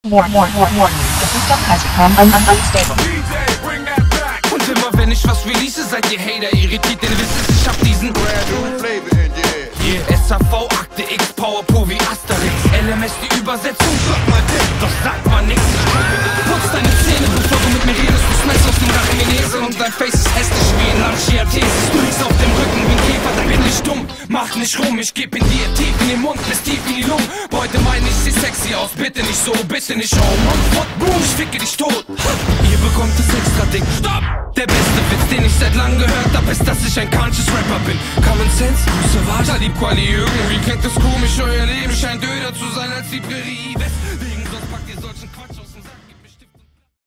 Und immer wenn ich was release, seid ihr Hater irritiert, denn wisst ihr, ich hab diesen SAV, Akte X, Powerpool wie Asterix, LMS die Übersetzung, doch sagt man nix. Putz deine Zähne, bevor du mit mir redest, du schmeißt aus dem Rachen Chinese und dein Face ist hässlich wie ein Lanciathesis. Du liegst auf dem Rücken wie ein Käfer, dann bin ich dumm. Mach nicht rum, ich geb in dir tief in den Mund, bis tief in die Lungen. Heute meine ich, sieh sexy aus, bitte nicht so, bitte nicht home. Und boom, ich ficke dich tot. Ihr bekommt es extra dick. Stopp! Der beste Witz, den ich seit langem gehört hab, ist, dass ich ein conscious Rapper bin. Common Sense, Savage, Talib Kweli, irgendwie klingt es komisch, euer Leben scheint öder zu sein als die Prärie West.